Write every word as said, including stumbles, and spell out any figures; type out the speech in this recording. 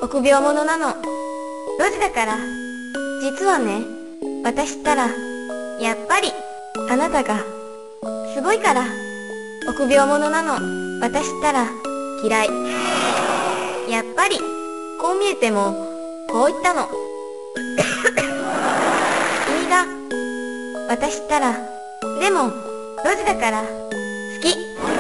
臆病者なの。ドジだから。実はね、私ったら、やっぱり、あなたが、すごいから。臆病者なの。私ったら、嫌い。やっぱり、こう見えても、こう言ったの。君が、私ったら、でも、ドジだから、好き。